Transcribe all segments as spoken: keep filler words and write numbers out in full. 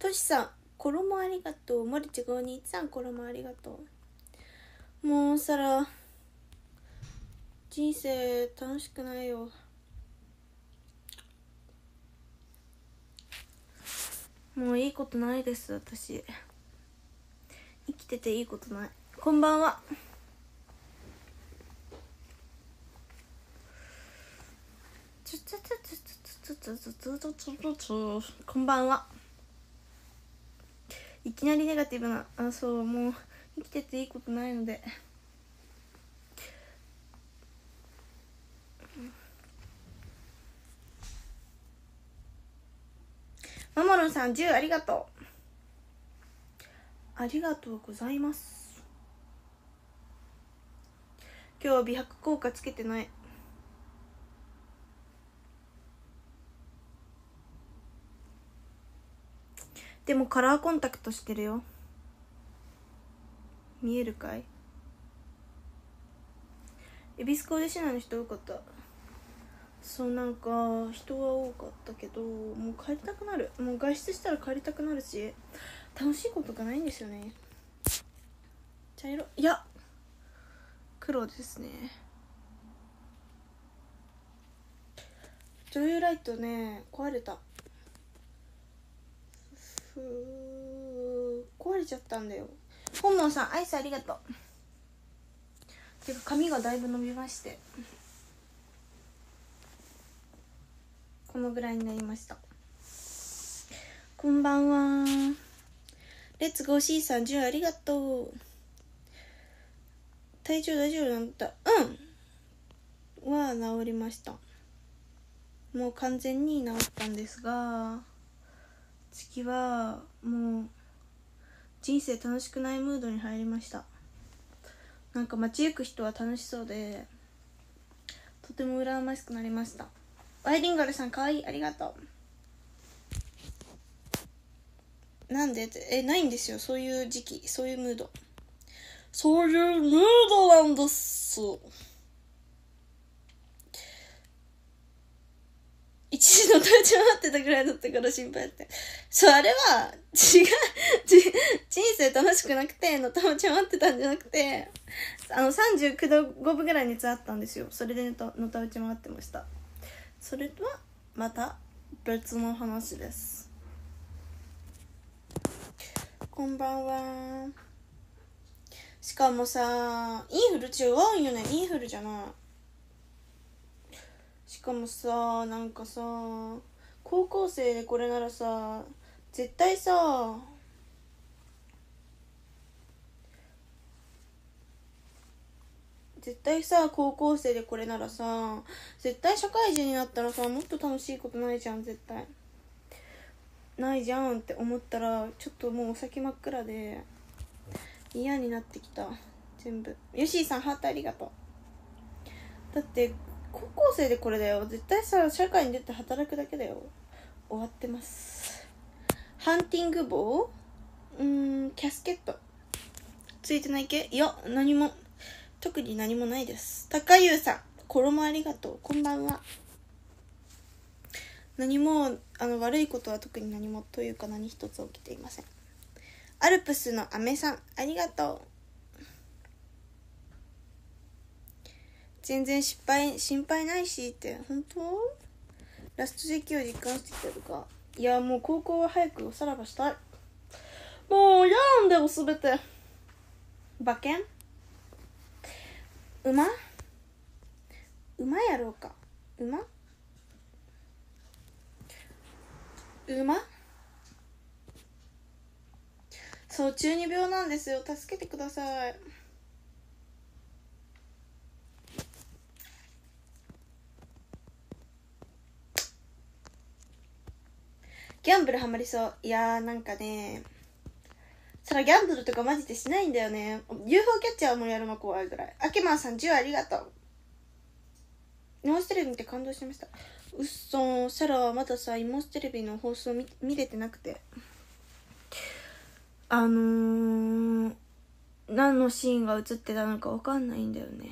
としさん衣ありがとう。森地ごにさん衣ありがとう。もうさら人生楽しくないよ。もういいことないです。私生きてていいことない。こんばんは。こんばんは。いきなりネガティブな、あ、そう、もう生きてていいことないので。マモロンさんじゅうありがとう。ありがとうございます。今日は美白効果つけてない。でもカラーコンタクトしてるよ。見えるかい？恵比寿コーデシナの人多かった。そう、なんか人は多かったけど、もう帰りたくなる。もう外出したら帰りたくなるし、楽しいことがないんですよね。茶色、いや黒ですね。女優ライトね、壊れた。ふー、壊れちゃったんだよ。本門さんアイスありがとう。てか髪がだいぶ伸びまして、このぐらいになりました。こんばんは。レッツゴーシーさんじゅうありがとう。体調大丈夫なんだ。うんは治りました。もう完全に治ったんですが、次はもう人生楽しくないムードに入りました。なんか街行く人は楽しそうで、とても羨ましくなりました。ワイリンガルさんかわいい、ありがとう。なんでって、え、ないんですよ、そういう時期、そういうムード。そういうムードなんです。一時の立ち回ってたぐらいだったから心配だって。そう、あれは違う人生楽しくなくての立ち回ってたんじゃなくて、あのさんじゅうきゅうどごぶぐらい熱あったんですよ。それでのたのた打ち回ってました。それとはまた別の話です。こんばんは。しかもさ、インフル違うんよね。インフルじゃない。しかもさ、なんかさ、高校生でこれならさ、絶対さ、絶対さ、高校生でこれならさ、絶対社会人になったらさ、もっと楽しいことないじゃん。絶対ないじゃんって思ったら、ちょっともうお先真っ暗で嫌になってきた。全部。ヨシーさんハートありがとう。だって高校生でこれだよ。絶対さ、社会に出て働くだけだよ。終わってます。ハンティング棒、うーん、キャスケットついてない系？いや、何も、特に何もないです。高優さん衣ありがとう。こんばんは。何もあの悪いことは特に何もというか何一つ起きていません。アルプスのアメさんありがとう。全然失敗心配ないしって。本当？ラスト時期を実感してきたとか。いや、もう高校は早くおさらばしたい。もうやんでよ、すべて。馬券？馬？馬やろうか。馬？馬？そう、中二病なんですよ。助けてください。ギャンブルハマりそう。いやー、なんかね、そらギャンブルとかマジでしないんだよね。 ユーフォー キャッチャーもやるの怖いぐらい。アケマンさんじゅうありがとう。イモステレビ見て感動しました。うっそー、サラはまださ、イモステレビの放送 見, 見れてなくて、あのー、何のシーンが映ってたのか分かんないんだよね。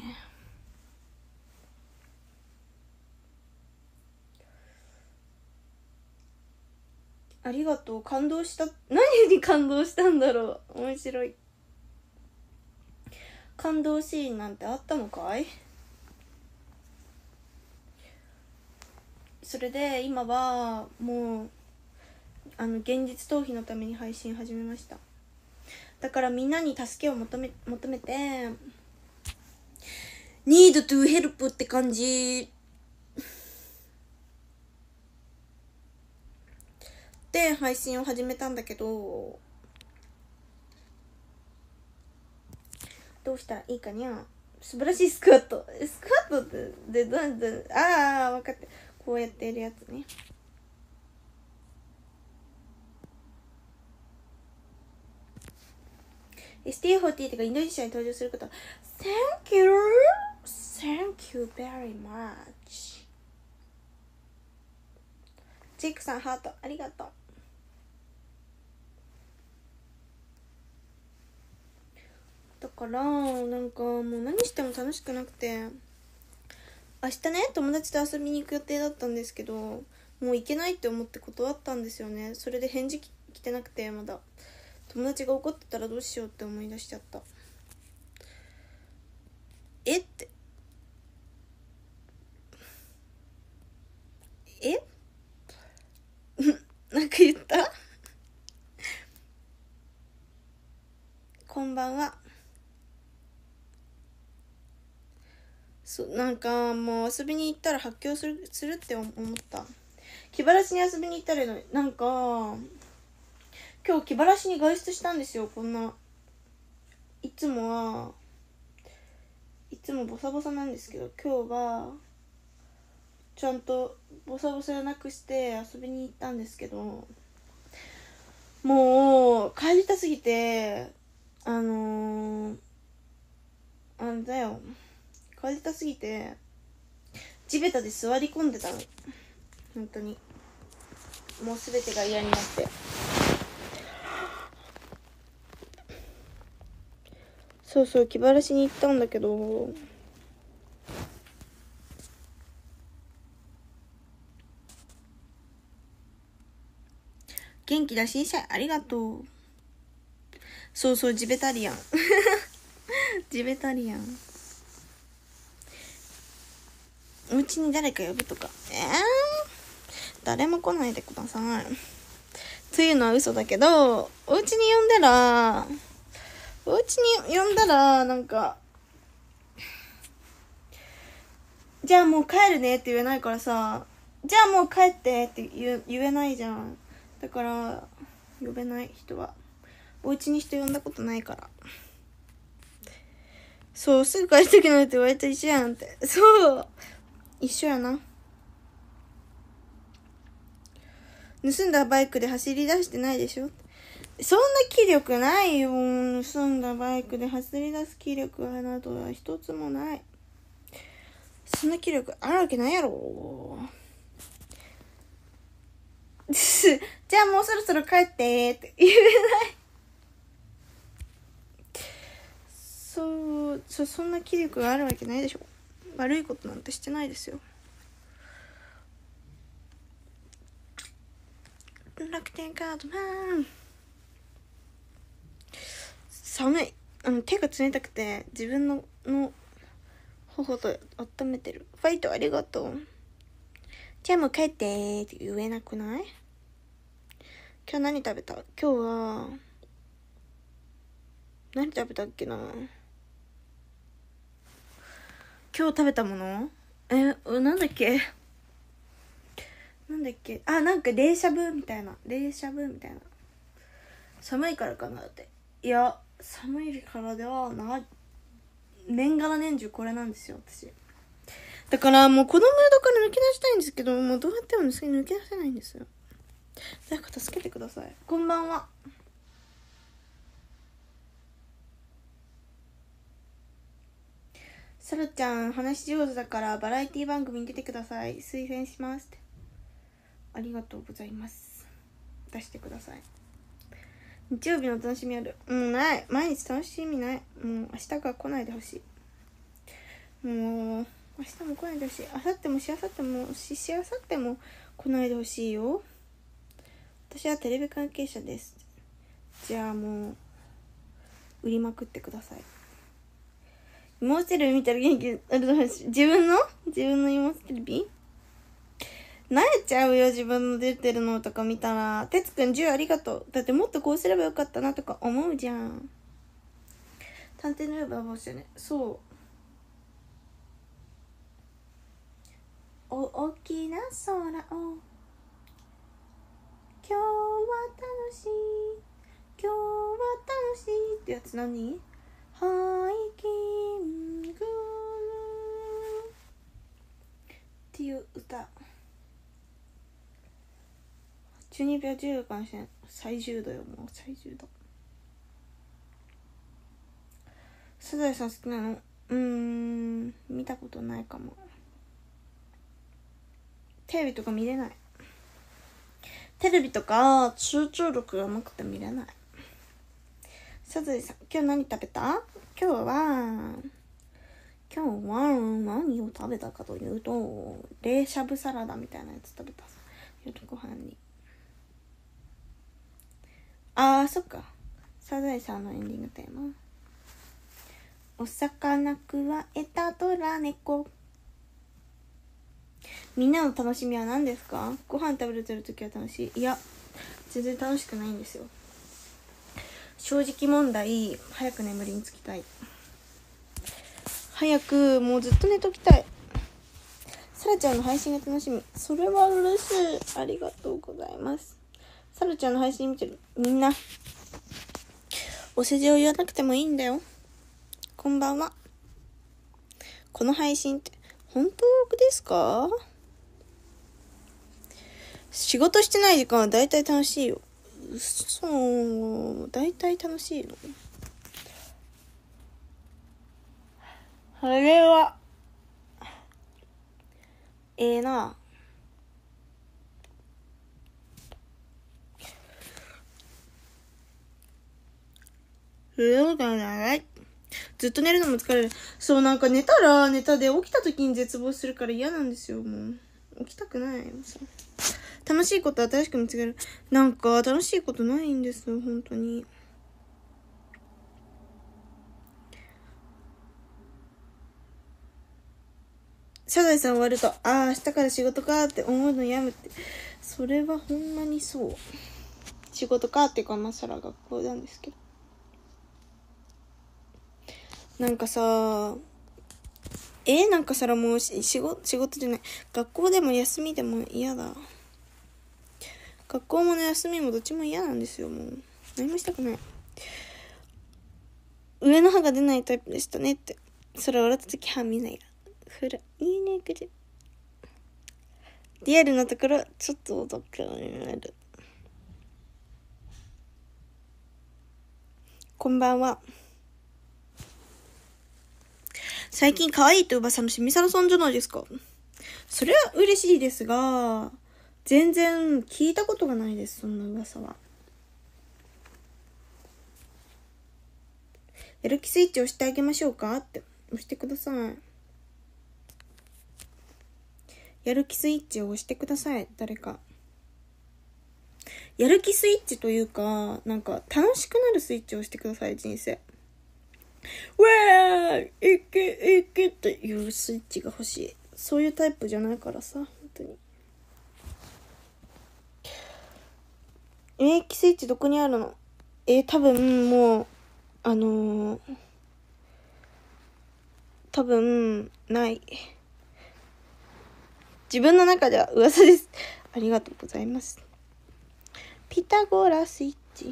ありがとう。感動した。何に感動したんだろう。面白い。感動シーンなんてあったのかい？それで今はもうあの現実逃避のために配信始めました。だからみんなに助けを求め求めて need to help って感じで配信を始めたんだけど、どうしたらいいかにゃ。素晴らしいスクワット。スクワットってでどうやって、ああ分かって、こうやってやるやつね。エスティーフォーティー がインドネシアに登場すること。 Thank you Thank you very much。 ジェイクさんハートありがとう。だからなんかもう何しても楽しくなくて、明日ね友達と遊びに行く予定だったんですけど、もう行けないって思って断ったんですよね。それで返事来てなくて、まだ友達が怒ってたらどうしようって思い出しちゃった。えってえなんか言ったこんばんは。そなんかもう遊びに行ったら発狂するするって思った。気晴らしに遊びに行ったらなんか今日気晴らしに外出したんですよ。こんないつもはいつもボサボサなんですけど、今日はちゃんとボサボサじゃなくして遊びに行ったんですけど、もう帰りたすぎてあのー、あれだよ帰りたすぎて地べたで座り込んでたの。本当にもう全てが嫌になって、そうそう気晴らしに行ったんだけど、元気だしいさいありがとう。そうそうジベタリアンジベタリアン。お家に誰か呼ぶとか、えー、誰も来ないでくださいというのは嘘だけど、お家に呼んだらお家に呼んだらなんかじゃあもう帰るねって言えないからさ、じゃあもう帰ってって言言えないじゃん。だから呼べない。人はお家に人呼んだことないから。そうすぐ帰りたくないって言われたら一緒やんって。そう一緒やな。盗んだバイクで走り出してないでしょ。そんな気力ないよ。盗んだバイクで走り出す気力などは一つもない。そんな気力あるわけないやろじゃあもうそろそろ帰ってって言えないそうそそんな気力があるわけないでしょ。悪いことなんてしてないですよ。楽天カードマン。寒い。あの手が冷たくて自分のの頬と温めてる。ファイトありがとう。じゃあもう帰ってって言えなくない？今日何食べた？今日は何食べたっけな。今日食べたものえなんだっけなんだっけあなんか冷しゃぶみたいな冷しゃぶみたいな。寒いからかなって。いや寒いからではない。年がら年中これなんですよ私。だからもうこのムードから抜け出したいんですけど、もうどうやっても抜け出せないんですよ。誰か助けてください。こんばんは。サラちゃん話上手だからバラエティ番組に出てください、推薦しますって。ありがとうございます。出してください。日曜日の楽しみある？もうない。毎日楽しみない。もう明日から来ないでほしい。もう明日も来ないでほしい。明後日もしあさってもししあさっても来ないでほしいよ。 私はテレビ関係者です。じゃあもう売りまくってください。妹テレビ見たら元気あると思うし、自分の自分の妹テレビ慣れちゃうよ、自分の出てるのとか見たら。てつくんじゅうありがとう。だってもっとこうすればよかったなとか思うじゃん。探偵の呼ば帽子ね。そう。お、大きな空を。今日は楽しい。今日は楽しいってやつ何？ハイキングっていう歌。じゅうにびょうじゅうどかもしれん。最重度よ、もう最重度。サザエさん好きなの？うーん、見たことないかも。テレビとか見れない。テレビとか集中力がなくて見れない。サザエさん、今日何食べた？今日は今日は何を食べたかというと、冷しゃぶサラダみたいなやつ食べた。夜ご飯に。あー、そっか。サザエさんのエンディングテーマ。お魚くわえたドラ猫。みんなの楽しみは何ですか？ご飯食べてるときは楽しい？いや、全然楽しくないんですよ。正直問題、早く眠りにつきたい。早くもうずっと寝ときたい。さらちゃんの配信が楽しみ。それは嬉しい。ありがとうございます。さらちゃんの配信見てるみんな、お世辞を言わなくてもいいんだよ。こんばんは。この配信って本当ですか？仕事してない時間はだいたい楽しいよ。そう、だいたい楽しいの。あれはええー、な。そうだね。ずっと寝るのも疲れる。そう、なんか寝たら寝たで起きた時に絶望するから嫌なんですよ。もう起きたくないよ。楽しいこと新しく見つける。なんか楽しいことないんですよ、本当に。サザエさん終わると、ああ明日から仕事かって思うのやめて。それはほんまにそう。仕事かっていうか、まあそら学校なんですけど、なんかさ、えー、なんかさらもう仕事仕事じゃない、学校でも休みでも嫌だ。学校もね、休みもどっちも嫌なんですよ。もう何もしたくない。上の歯が出ないタイプでしたねって。それ笑った時歯見ないらふらいいねくじ。リアルなところちょっとお得になる。こんばんは。最近可愛いと噂のしみさらさんじゃないですか。それは嬉しいですが、全然聞いたことがないです、そんな噂は。やる気スイッチを押してあげましょうかって。押してください。やる気スイッチを押してください、誰か。やる気スイッチというか、なんか楽しくなるスイッチを押してください、人生。ウェーいけいけっていうスイッチが欲しい。そういうタイプじゃないからさ、本当に。免疫スイッチどこにあるの？えー、多分もうあのー、多分ない。自分の中では噂です。ありがとうございます。ピタゴラスイッチ。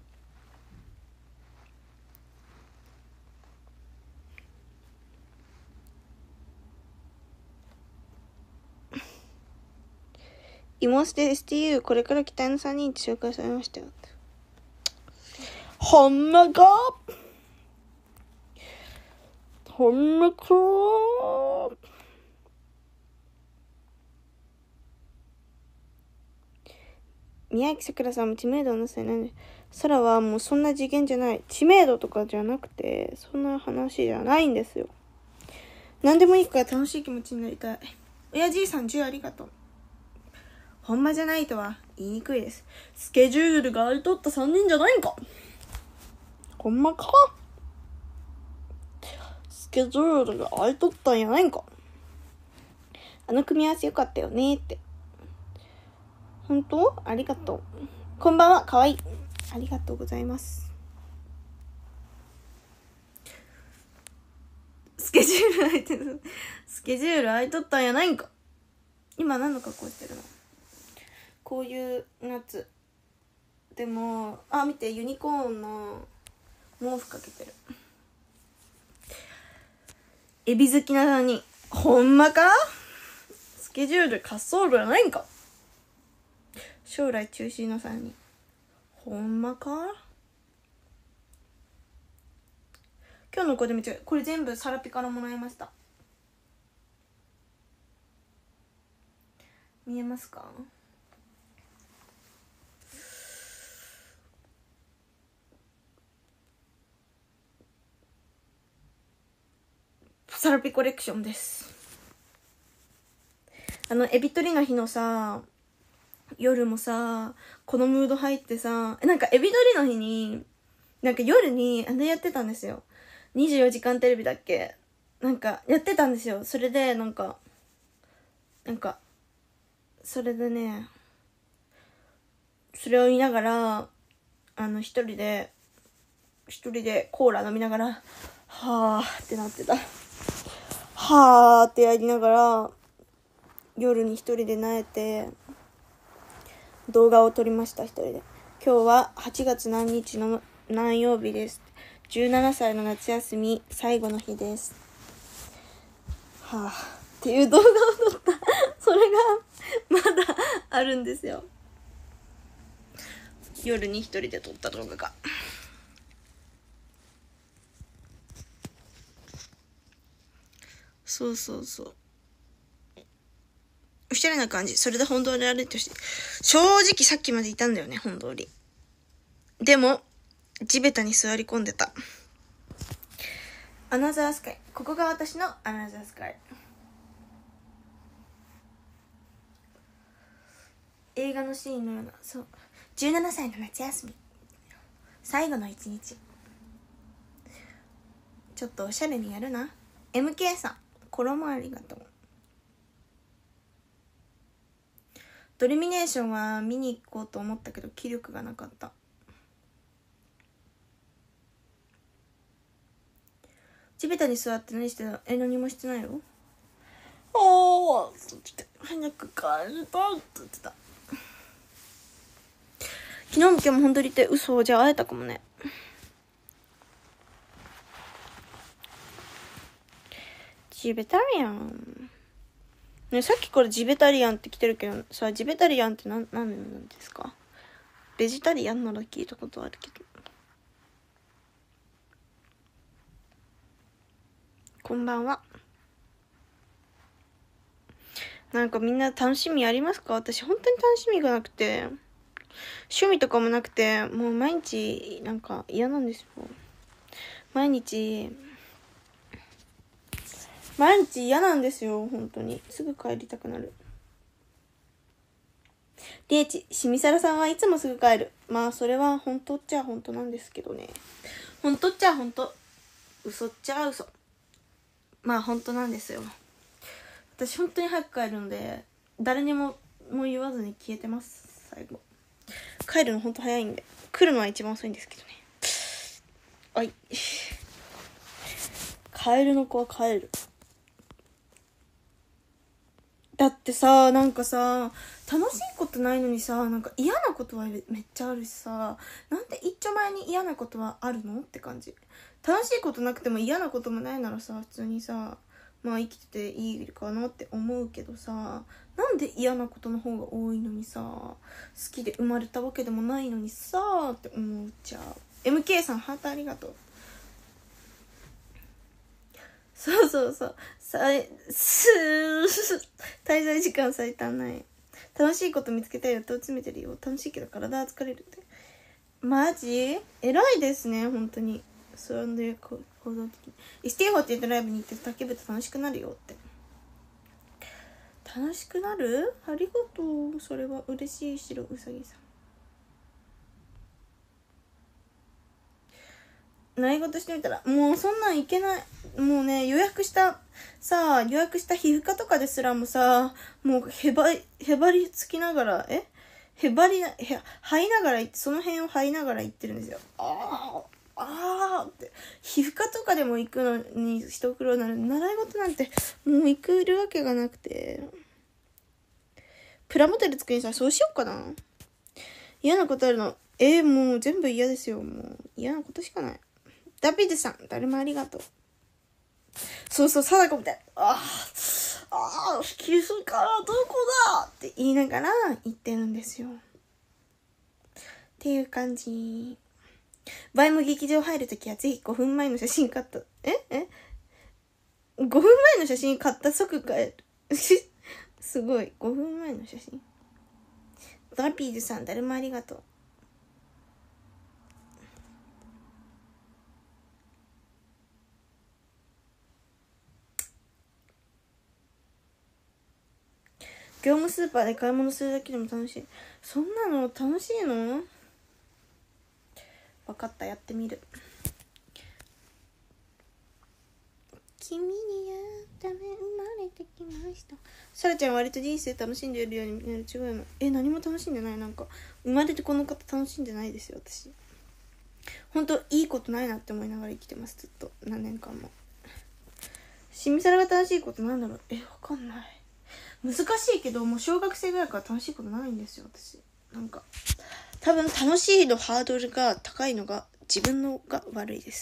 妹で エスティーユー これから期待のさんにんって紹介されましたよ。ほんまか？ほんまか？宮城さくらさんも知名度のせいなんで、空はもうそんな次元じゃない。知名度とかじゃなくて、そんな話じゃないんですよ。何でもいいから楽しい気持ちになりたい。親父さんじゅうありがとう。 ほんまじゃないとは言いにくいです。スケジュールが空いとったさんにんじゃないんか。ほんまか。スケジュールが空いとったんやないんか。あの組み合わせよかったよねって。本当？ありがとう。こんばんは、かわいい。ありがとうございます。スケジュール空いてる。スケジュール空いとったんやないんか。今何の格好してるの？こういう夏。でも、あ、見て、ユニコーンの毛布かけてる。エビ好きなのに、ほんまか？スケジュール滑走路やないんか。将来中止のさんにん。ほんまか？今日の子でめっちゃ、これ全部サラピからもらいました。見えますか？サラピコレクションです。あの、エビ取りの日のさ、夜もさ、このムード入ってさ、なんかエビ取りの日に、なんか夜にあれやってたんですよ。にじゅうよじかんテレビだっけ？なんかやってたんですよ。それでなんか、なんか、それでね、それを見ながら、あの一人で、一人でコーラ飲みながら、はーってなってた。はーってやりながら、夜に一人で萎えて、動画を撮りました、一人で。今日ははちがつ何日の何曜日です。じゅうななさいの夏休み最後の日です。はぁ、っていう動画を撮った。それがまだあるんですよ。夜に一人で撮った動画が。そうそうそう。おしゃれな感じ。それで本通り歩いてほしい。正直さっきまでいたんだよね、本通り。でも、地べたに座り込んでた。アナザースカイ。ここが私のアナザースカイ。映画のシーンのような、そう。じゅうななさいの夏休み。最後の一日。ちょっとおしゃれにやるな。エムケー さん、衣ありがとう。ドリミネーションは見に行こうと思ったけど気力がなかった。地べたに座って何してた？え、何もしてないよ。ああ、早く帰りたいって言ってた。昨日も今日も本当に言って嘘。じゃあ会えたかもね。ジベタリアンね、さっきからジベタリアンって来てるけどさ、ジベタリアンって何何なんですか？ベジタリアンなら聞いたことあるけど。こんばんは。なんかみんな楽しみありますか？私本当に楽しみがなくて、趣味とかもなくて、もう毎日なんか嫌なんですよ。毎日毎日嫌なんですよ、本当に。すぐ帰りたくなる。リエチ、しみさらさんはいつもすぐ帰る。まあそれは本当っちゃ本当なんですけどね。本当っちゃ本当、嘘っちゃ嘘。まあ本当なんですよ。私本当に早く帰るので、誰にももう言わずに消えてます。最後帰るの本当早いんで、来るのは一番遅いんですけどね。はい、帰るの子は帰る。だってさ、なんかさ、楽しいことないのにさ、なんか嫌なことはめっちゃあるしさ、なんで一丁前に嫌なことはあるのって感じ。楽しいことなくても嫌なこともないならさ、普通にさ、まあ生きてていいかなって思うけどさ、なんで嫌なことの方が多いのにさ、好きで生まれたわけでもないのにさって思っちゃう。 エムケー さんハートありがとう。そうそうそう。さい、すー、滞在時間最短ない。楽しいこと見つけたいよ。手を詰めてるよ。楽しいけど体は疲れるって。マジ偉いですね、本当に。そういう行動的に。ステイホーって言ってライブに行って叫ぶと楽しくなるよって。 楽しくなる？ありがとう。それは嬉しい。しろうさぎさん、習い事してみたらもうそんなんいけない。もうね、予約したさ予約した皮膚科とかですらもさ、もうへばへばりつきながらえへばりなへ這いながらその辺を這いながら行ってるんですよ。あああーって皮膚科とかでも行くのに一苦労なる。習い事なんてもう行くるわけがなくて、プラモデル作りにさ、そうしようかな。嫌なことあるの？えー、もう全部嫌ですよ。もう嫌なことしかない。ダビデさん、誰もありがとう。そうそう、貞子みたい。あーあー、皮膚科はどこだって言いながら言ってるんですよ。っていう感じ。バイも劇場入るときはぜひごふんまえの写真買った。ええ ?ご 分前の写真買った即帰る。すごい。ごふんまえの写真。ダビデさん、誰もありがとう。業務スーパーで買い物するだけでも楽しい。そんなの楽しいの？分かった、やってみる。君に会うため生まれてきました。さらちゃんは割と人生楽しんでいるように見える。違うの？え、何も楽しんでない。なんか生まれてこの方楽しんでないですよ私。ほんといいことないなって思いながら生きてます。ずっと何年間も。しみさらが楽しいことなんだろう。え、わかんない。難しいけど、もう小学生ぐらいから楽しいことないんですよ私。なんか多分楽しいのハードルが高いのが自分のが悪いです。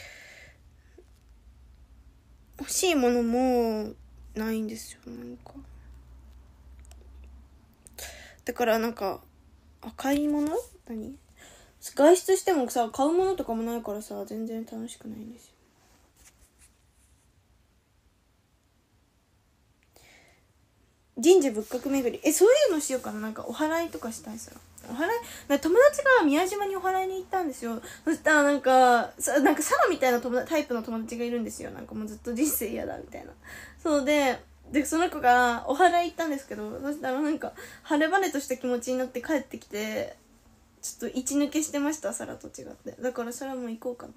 欲しいものもないんですよ。なんかだからなんか買い物何外出してもさ、買うものとかもないからさ、全然楽しくないんですよ。神社仏閣巡り、え、そういうのしようかな。なんかお祓いとかしたいさ。お祓い、友達が宮島にお祓いに行ったんですよ。そしたらなんかさ、なんかサラみたいな友達タイプの友達がいるんですよ。なんかもうずっと人生嫌だみたいな。そうででその子がお祓い行ったんですけど、そしたらなんか晴れ晴れとした気持ちになって帰ってきて、ちょっと一抜けしてました、サラと違って。だからサラも行こうかな。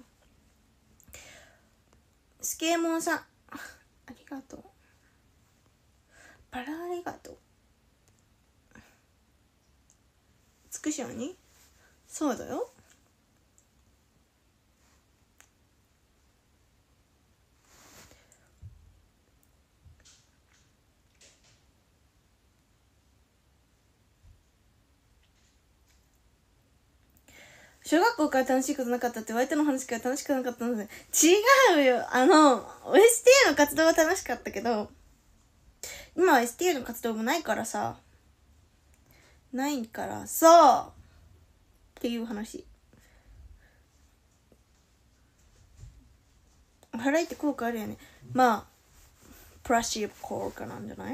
スケーモンさん、ありがとう。バラありがとう。つくしょうにそうだよ。小学校から楽しいことなかったって相手の話から楽しくなかったので、違うよ。あの エスティー の活動は楽しかったけど、今は エスティー の活動もないからさないからさっていう話。お祓いって効果あるよね。まあプラシーボ効果なんじゃない？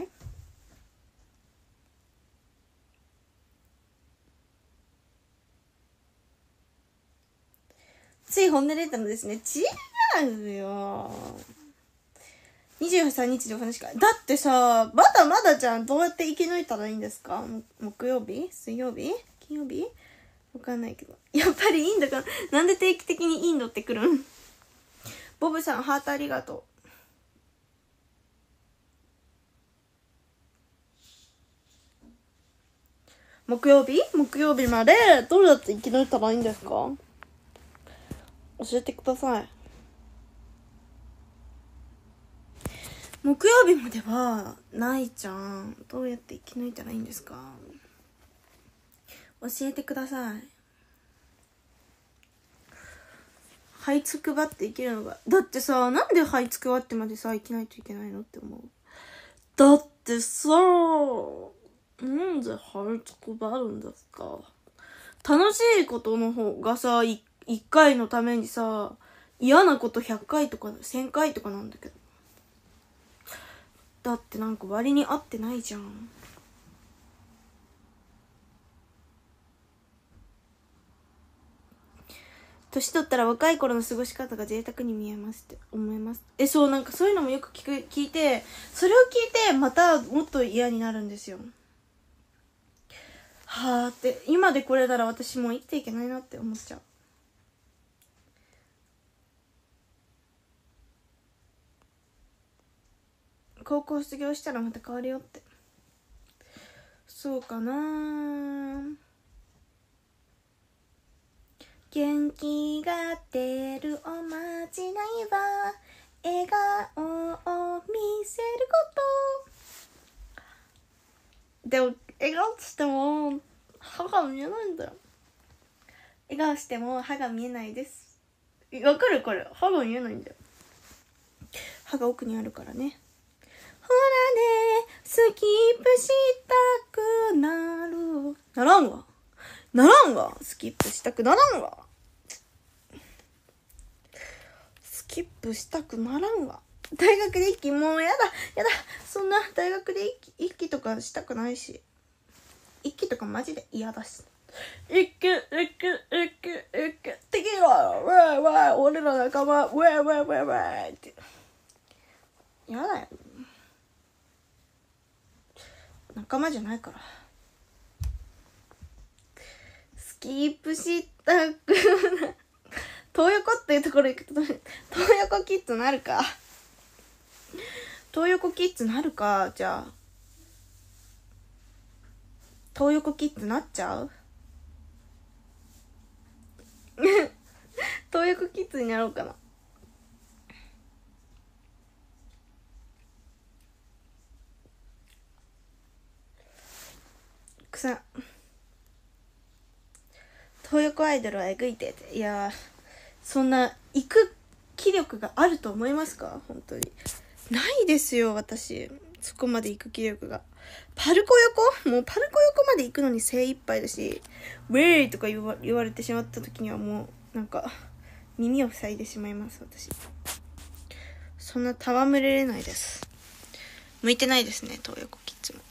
つい本音出たのですね。違うよ。にじゅうさんにちでお話か。だってさ、まだまだじゃん。どうやって生き抜いたらいいんですか？木曜日？水曜日？金曜日？わかんないけど。やっぱりインドかな。なんで定期的にインドって来るん？ボブさん、ハートありがとう。木曜日？木曜日までどうやって生き抜いたらいいんですか？教えてください。木曜日まではないじゃん。どうやって生き抜いたらいいんですか？教えてください。這いつくばって生きるのが、だってさ、なんで這いつくばってまでさ生きないといけないのって思う。だってさ、なんで這いつくばるんですか？楽しいことの方がさ、いっかいのためにさ、嫌なことひゃっかいとかせんかいとかなんだけど、だってなんか割に合ってないじゃん。 年取ったら若い頃の過ごし方が贅沢に見えますって思います。え、そう、なんかそういうのもよく聞く、聞いて、それを聞いてまたもっと嫌になるんですよ。はーって、今でこれなら私もう生きていけないなって思っちゃう。高校卒業したらまた変わるよって。そうかなー。元気が出るおまじないは笑顔を見せること。でも笑顔しても歯が見えないんだよ。笑顔しても歯が見えないです。わかる？これ歯が見えないんだよ。歯が奥にあるからね。ほらね、スキップしたくなる。ならんわ。ならんわ。スキップしたくならんわ。スキップしたくならんわ。大学で一気、もうやだ、やだ。そんな大学で一気、一気とかしたくないし。一気とかマジで嫌だし。一気、一気、一気、一気、敵だよ。わいわい、俺ら仲間、わいわいわいわいって。やだよ。仲間じゃないから。スキップしたくな東横っていうところ行くと東横キッズなるか東横キッズなるか。じゃあ東横キッズなっちゃう東横キッズになろうかな。くさ東横アイドルはえぐいてって。いやそんな行く気力があると思いますか？本当にないですよ。私そこまで行く気力が。パルコ横もうパルコ横まで行くのに精一杯だし、ウェイとか言わ、言われてしまった時にはもうなんか耳を塞いでしまいます。私そんな戯れれないです。向いてないですね、東横キッズも。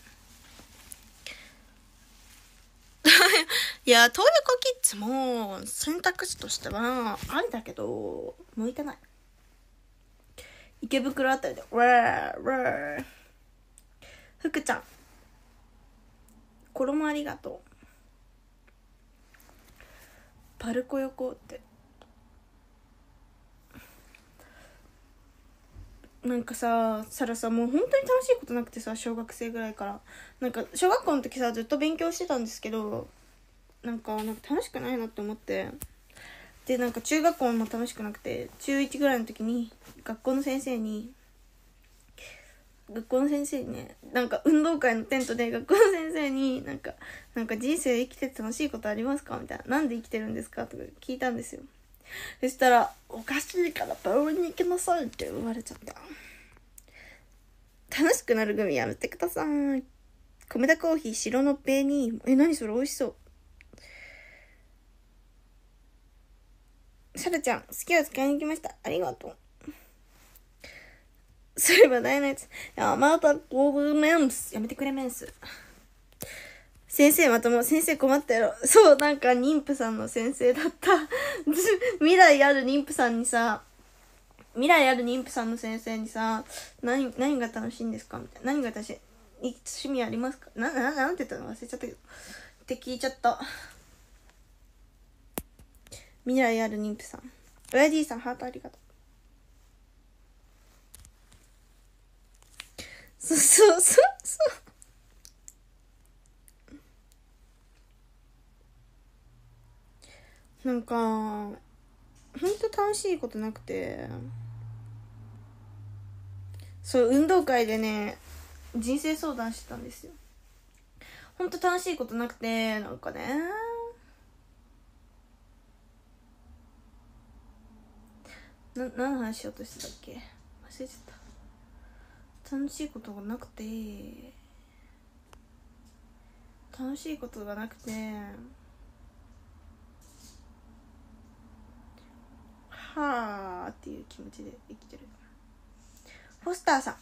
いや、東横キッズも選択肢としてはありだけど向いてない。池袋あたりでウェーウェー。福ちゃん衣ありがとう。パルコ横ってなんかさ、サラさ、もう本当に楽しいことなくてさ、小学生ぐらいからなんか小学校の時さずっと勉強してたんですけど、なんかなんか楽しくないなって思って、でなんか中学校も楽しくなくて、中いちぐらいの時に学校の先生に学校の先生にね、なんか運動会のテントで学校の先生になんかなんか人生生きてて楽しいことありますかみたいな、なんで生きてるんですかとか聞いたんですよ。そしたらおかしいから病院に行きなさいって言われちゃった。楽しくなるグミやめてください。米田コーヒー白のっぺに、え、何それ美味しそう。シャラちゃん好きを使いに来ました、ありがとう。そういえば大のやつ、やまたゴブメンス、やめてくれメンス。先生まとも、先生困ったやろ。そう、なんか妊婦さんの先生だった未来ある妊婦さんにさ未来ある妊婦さんの先生にさ、何何が楽しいんですかみたいな、何が楽しい、趣味ありますか、なななんて言ったの忘れちゃったけどって聞いちゃった。未来ある妊婦さん、親父さんハートありがとう。そうそうそうそうなんかほんと楽しいことなくて、そう運動会でね人生相談してたんですよ。ほんと楽しいことなくて、なんかねな何の話しようとしてたっけ、忘れちゃった。楽しいことがなくて楽しいことがなくてはーっていう気持ちで生きてる。ポスターさん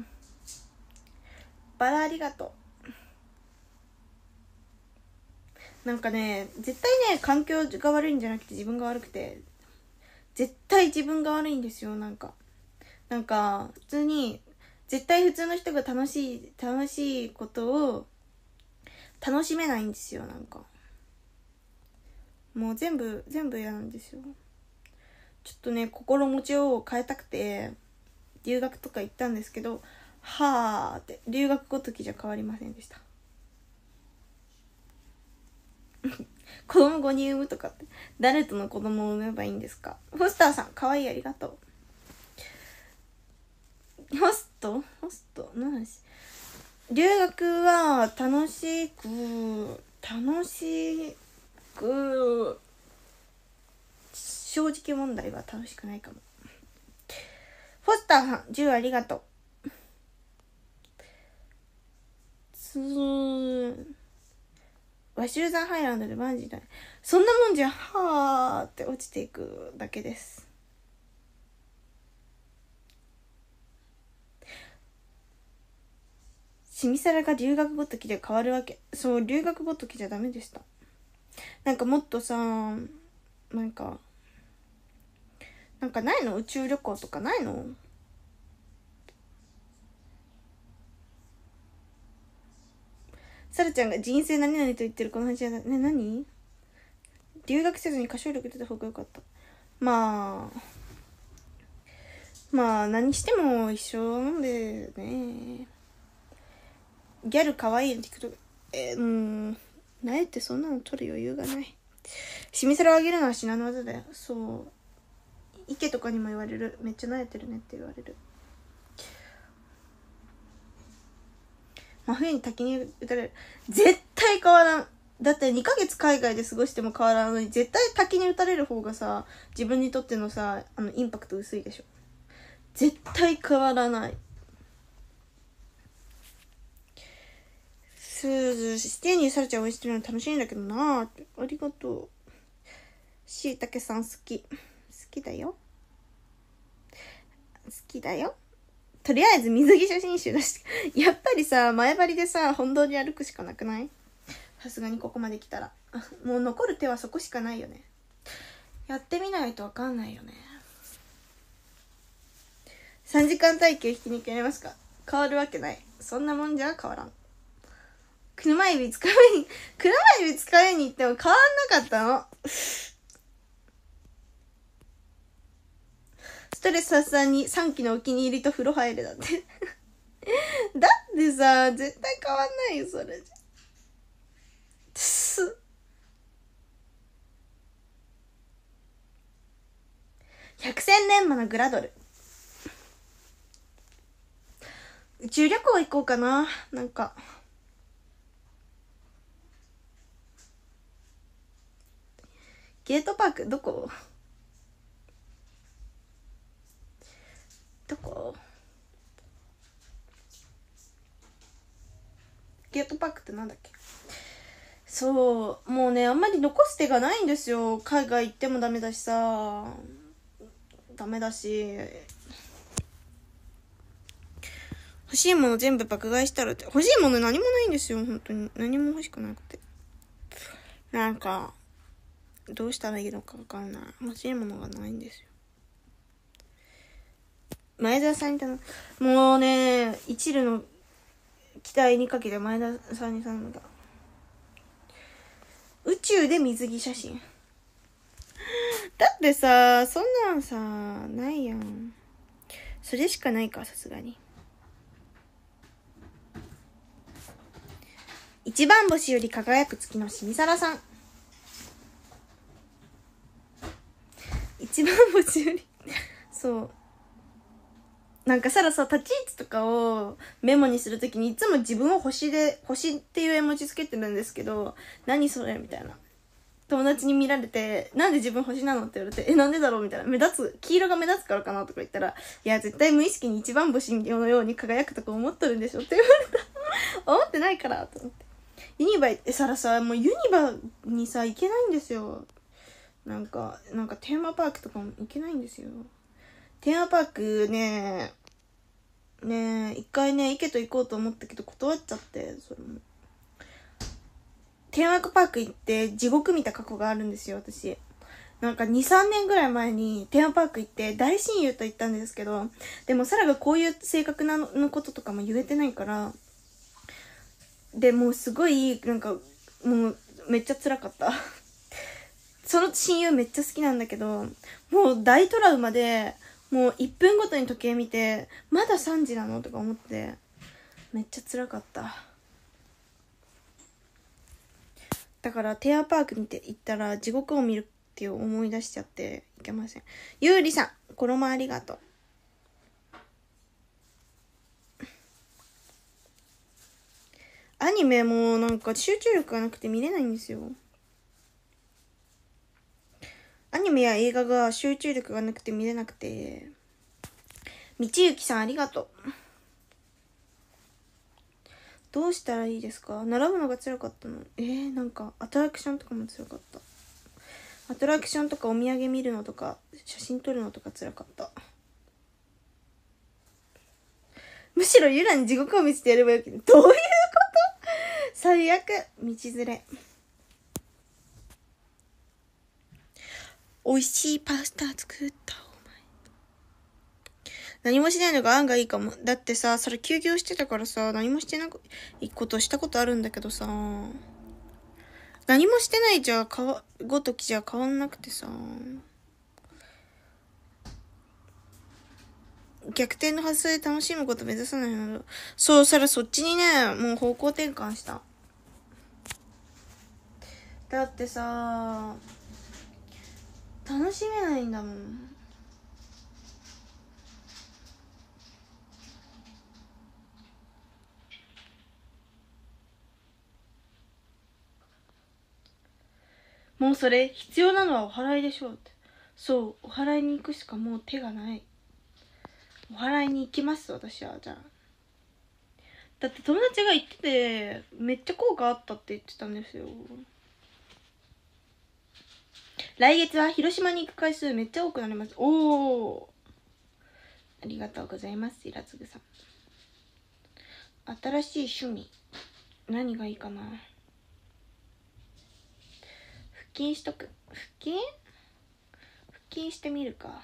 バラありがとう。 なんかね絶対ね環境が悪いんじゃなくて自分が悪くて、絶対自分が悪いんですよ。なんかなんか普通に絶対普通の人が楽しい楽しいことを楽しめないんですよ。なんかもう全部全部嫌なんですよ。ちょっとね心持ちを変えたくて留学とか行ったんですけど、はーって留学ごときじゃ変わりませんでした子供ごにん産むとかって誰との子供を産めばいいんですか。ホスターさんかわいい、ありがとう。ホストホストの話。留学は楽しく楽しく正直問題は楽しくないかも。フォスターさんじゅうありがとう。つーワシューザンハイランドでバンジーだ。そんなもんじゃはーって落ちていくだけです。シミサラが留学ごときで変わるわけ。そう、留学ごときじゃダメでした。なんかもっとさ、なんかなんかないの？宇宙旅行とかないの？サラちゃんが人生何々と言ってるこの話はね、何？留学せずに歌唱力出た方がよかった。まあまあ何しても一緒なんでね。ギャル可愛いの TikTok、 えー、もうなえってそんなの撮る余裕がない。シミサラをあげるのは至難の技だよ。そう池とかにも言われる。めっちゃなえてるねって言われる。真冬に滝に打たれる。絶対変わらん。だってにかげつ海外で過ごしても変わらんのに、絶対滝に打たれる方がさ、自分にとってのさ、あのインパクト薄いでしょ。絶対変わらない。スーズステーにされちゃん応援してるの楽しいんだけどなーって。ありがとう。しいたけさん好き。好きだよ。好きだよ。とりあえず水着写真集出して。やっぱりさ、前張りでさ、本当に歩くしかなくない？さすがにここまで来たら。もう残る手はそこしかないよね。やってみないとわかんないよね。さんじかん耐久引きに行けますか？変わるわけない。そんなもんじゃ変わらん。車指使いに、車指使いに行っても変わんなかったの。ストレス発散にさんきのお気に入りと風呂入れだって。だってさ、絶対変わんないよ、それじゃ。す百戦錬磨のグラドル。宇宙旅行行こうかな。なんかゲートパークどこ？どこ？ゲートパークってなんだっけ？そうもうね、あんまり残す手がないんですよ。海外行ってもダメだしさ、ダメだし、欲しいもの全部爆買いしたらって。欲しいもの何もないんですよ。本当に何も欲しくなくて、なんかどうしたらいいのか分かんない。欲しいものがないんですよ。前田さんに頼む。もうね、一縷の期待にかけて前田さんに頼んだ。宇宙で水着写真。だってさ、そんなんさないやん。それしかないか、さすがに。一番星より輝く月のしみさらさん。一番星よりそうなんかさらさ、立ち位置とかをメモにするときにいつも自分を星で、星っていう絵文字つけてるんですけど、何それみたいな。友達に見られて、なんで自分星なのって言われて、え、なんでだろうみたいな。目立つ、黄色が目立つからかなとか言ったら、いや、絶対無意識に一番星のように輝くとか思っとるんでしょって言われた。思ってないからと思って。ユニバえ、さらさ、もうユニバにさ、行けないんですよ。なんか、なんかテーマパークとかも行けないんですよ。テーマパークね、ねえ、一回ね、池と行こうと思ったけど断っちゃって、それも。 テーマパーク行って地獄見た過去があるんですよ、私。なんかに、さんねんぐらい前にテーマパーク行って大親友と行ったんですけど、でもサラがこういう性格なのこととかも言えてないから、で、もうすごい、なんか、もうめっちゃ辛かった。その親友めっちゃ好きなんだけど、もう大トラウマで、もういっぷんごとに時計見て、まださんじなのとか思って、めっちゃ辛かった。だからテーマパークに行ったら地獄を見るって思い出しちゃっていけません。ゆうりさん、衣ありがとう。アニメもなんか集中力がなくて見れないんですよ。アニメや映画が集中力がなくて見れなくて。みちゆきさんありがとう。どうしたらいいですか？並ぶのが辛かったの。えー、なんかアトラクションとかも辛かった。アトラクションとかお土産見るのとか写真撮るのとか辛かった。むしろゆらに地獄を見せてやればよき。どういうこと最悪。道連れ。美味しいパスタ作った。お前何もしないのが案がいいかも。だってさ、それ休業してたからさ、何もしてないことしたことあるんだけどさ、何もしてないじゃかわごときじゃ変わんなくてさ、逆転の発想で楽しむこと目指さないの。そう、そらそっちにね、もう方向転換した。だってさ、楽しめないんだもん。もうそれ必要なのはお祓いでしょうって。そう、お祓いに行くしかもう手がない。お祓いに行きます私は。じゃあだって友達が言っててめっちゃ効果あったって言ってたんですよ。来月は広島に行く回数めっちゃ多くなります。おお、ありがとうございます。イラつぐさん。新しい趣味何がいいかな。腹筋しとく。腹筋腹筋してみるか。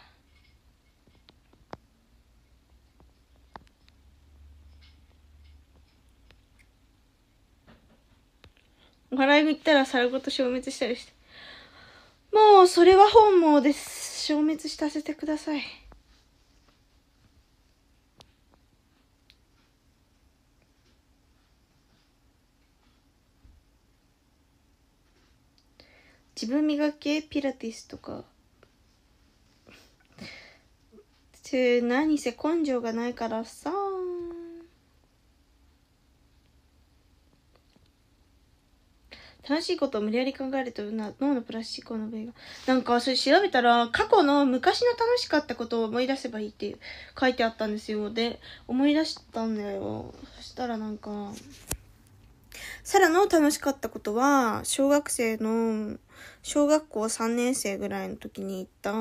お祓いに行ったら皿ごと消滅したりして、もうそれは本望です。消滅させてください。自分磨けピラティスとかって何せ根性がないからさ。楽しいことを無理やり考えると脳のプラス思考の部位がなんかそれ調べたら過去の昔の楽しかったことを思い出せばいいって書いてあったんですよ。で思い出したんだよ。そしたらなんかサラの楽しかったことは小学生の小学校さんねん生ぐらいの時に行った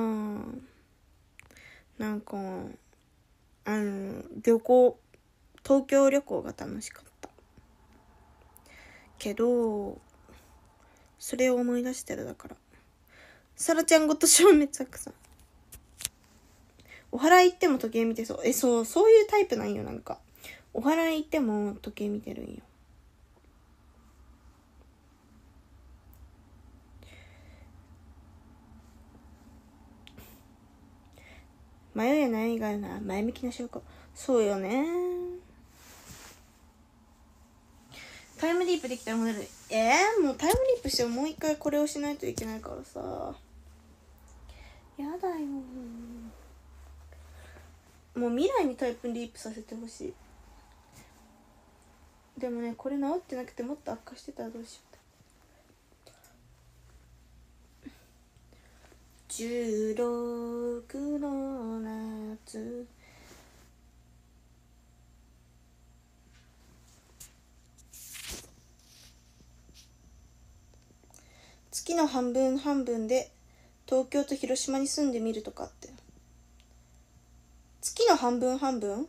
なんかあの旅行東京旅行が楽しかったけどそれを思い出してる。だからサラちゃんごと消滅作さんお祓い行っても時計見てそう。えそうそういうタイプなんよ。なんかお祓い行っても時計見てるんよ。迷いやない以外なら前向きな証拠。そうよね。タイムリープできたら戻る。えー、もうタイムリープしてももう一回これをしないといけないからさ。やだよ。もう未来にタイムリープさせてほしい。でもね、これ治ってなくてもっと悪化してたらどうしよう。じゅうろくの夏月の半分半分で東京と広島に住んでみるとかって。月の半分半分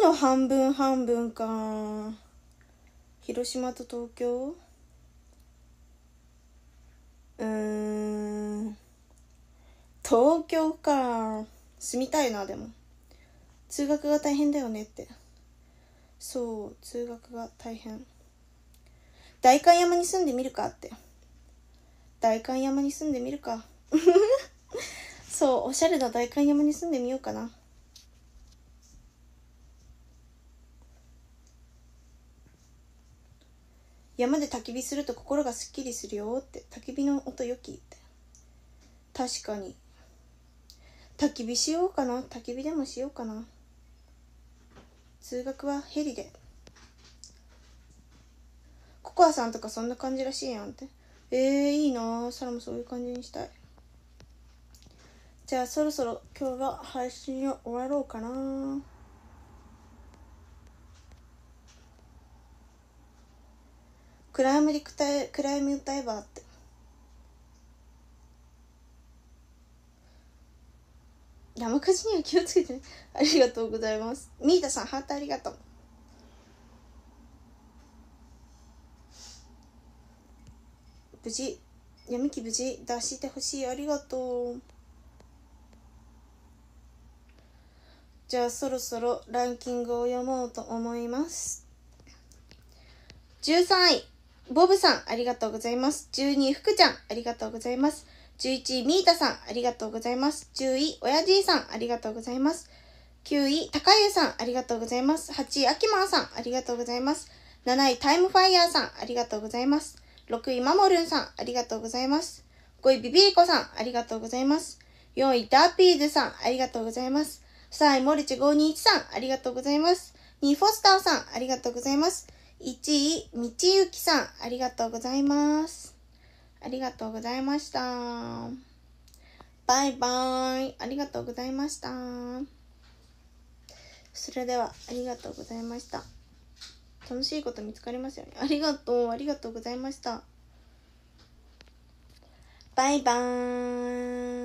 の半分半分か。広島と東京。うーん東京か。住みたいな。でも通学が大変だよねって。そう通学が大変。代官山に住んでみるかって。代官山に住んでみるかそうおしゃれな代官山に住んでみようかな。山で焚き火すると心がすっきりするよって。焚き火の音よきって。確かに焚き火しようかな。焚き火でもしようかな。通学はヘリで。ココアさんとかそんな感じらしいやんって。えー、いいな。サラもそういう感じにしたい。じゃあそろそろ今日は配信を終わろうかな。暗闇で歌え、暗闇歌えばって。山火事には気をつけてね。ありがとうございます。ミータさんハートありがとう。無事闇期無事出してほしい。ありがとう。じゃあそろそろランキングを読もうと思います。じゅうさんいボブさんありがとうございます。じゅうにい福ちゃんありがとうございます。じゅういちいミータさんありがとうございます。じゅういおやじいさんありがとうございます。きゅういたかゆさんありがとうございます。はちいあきまーさんありがとうございます。なないタイムファイヤーさんありがとうございます。ろくいマモルンさんありがとうございます。ごいビビリコさんありがとうございます。よんいダーピーズさんありがとうございます。さんいモリチごーにーいちさんありがとうございます。にいフォスターさんありがとうございます。いちいみちゆきさんありがとうございます。ありがとうございました。バイバーイ。ありがとうございました。それではありがとうございました。楽しいこと見つかりますよね。ありがとうありがとうございました。バイバーイ。